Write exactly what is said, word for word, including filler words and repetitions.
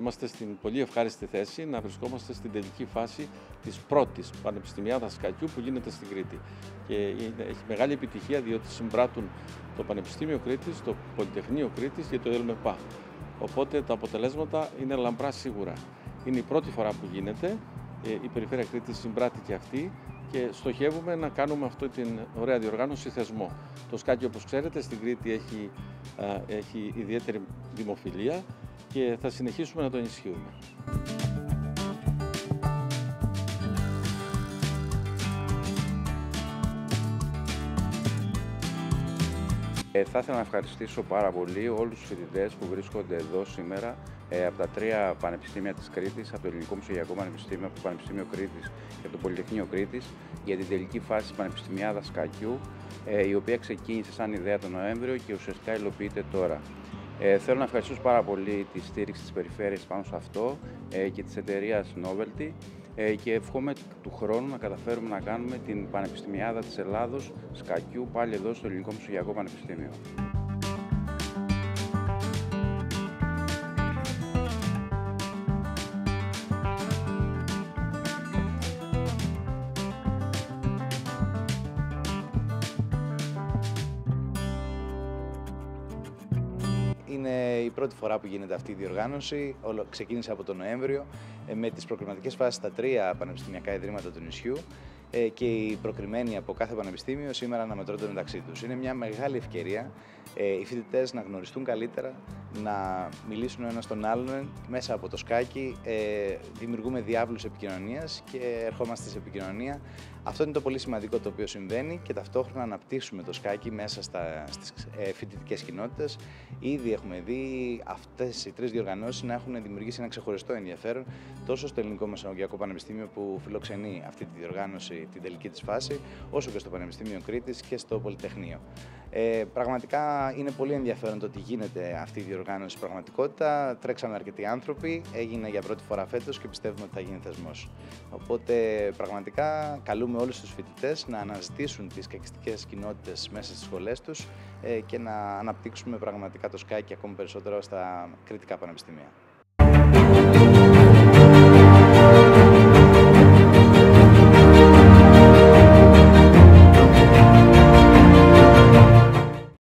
Είμαστε στην πολύ ευχάριστη θέση να βρισκόμαστε στην τελική φάση της πρώτης Πανεπιστημιάδας Σκακιού που γίνεται στην Κρήτη. Και έχει μεγάλη επιτυχία διότι συμπράττουν το Πανεπιστήμιο Κρήτης, το Πολυτεχνείο Κρήτης και το ΕΛΜΕΠΑ. Οπότε τα αποτελέσματα είναι λαμπρά σίγουρα. Είναι η πρώτη φορά που γίνεται, η Περιφέρεια Κρήτης συμπράττει και αυτή και στοχεύουμε να κάνουμε αυτή την ωραία διοργάνωση θεσμό. Το Σκάκιο, όπως ξέρετε, στην Κρήτη έχει, έχει ιδιαίτερη δημοφιλία και θα συνεχίσουμε να το ενισχύουμε. Ε, θα ήθελα να ευχαριστήσω πάρα πολύ όλους τους φοιτητές που βρίσκονται εδώ σήμερα ε, από τα τρία πανεπιστήμια της Κρήτης, από το Ελληνικό Μεσογειακό Πανεπιστήμιο, από το Πανεπιστήμιο Κρήτης και από το Πολυτεχνείο Κρήτης, για την τελική φάση της Πανεπιστημιάδας Σκακιού, ε, η οποία ξεκίνησε σαν ιδέα τον Νοέμβριο και ουσιαστικά υλοποιείται τώρα. Ε, θέλω να ευχαριστήσω πάρα πολύ τη στήριξη της Περιφέρειας πάνω σε αυτό ε, και της εταιρείας Novelty ε, και εύχομαι του χρόνου να καταφέρουμε να κάνουμε την Πανεπιστημιάδα της Ελλάδος Σκακιού πάλι εδώ στο Ελληνικό Μεσογειακό Πανεπιστήμιο. Είναι η πρώτη φορά που γίνεται αυτή η διοργάνωση. Ξεκίνησε από τον Νοέμβριο με τις προκριματικές φάσεις στα τρία πανεπιστημιακά ιδρύματα του νησιού και οι προκριμένοι από κάθε πανεπιστήμιο σήμερα αναμετρώνται μεταξύ τους. Είναι μια μεγάλη ευκαιρία οι φοιτητές να γνωριστούν καλύτερα, να μιλήσουν ο ένας τον άλλον μέσα από το σκάκι. Δημιουργούμε διάβλους επικοινωνίας και ερχόμαστε σε επικοινωνία. Αυτό είναι το πολύ σημαντικό το οποίο συμβαίνει και ταυτόχρονα να αναπτύσσουμε το σκάκι μέσα στα, στις φοιτητικές κοινότητες. Ήδη έχουμε δει αυτές οι τρεις διοργανώσεις να έχουν δημιουργήσει ένα ξεχωριστό ενδιαφέρον τόσο στο Ελληνικό Μεσογειακό Πανεπιστήμιο που φιλοξενεί αυτή τη διοργάνωση, την τελική της φάση, όσο και στο Πανεπιστήμιο Κρήτης και στο Πολυτεχνείο. Ε, πραγματικά είναι πολύ ενδιαφέρον το ότι γίνεται αυτή η διοργάνωση πραγματικότητα. Τρέξαμε αρκετοί άνθρωποι, έγινε για πρώτη φορά φέτος και πιστεύουμε ότι θα γίνει θεσμός. Οπότε πραγματικά καλούμε όλους τους φοιτητές να αναζητήσουν τις κακιστικές κοινότητες μέσα στις σχολές τους ε, και να αναπτύξουμε πραγματικά το σκάκι ακόμη περισσότερο στα κρητικά πανεπιστήμια.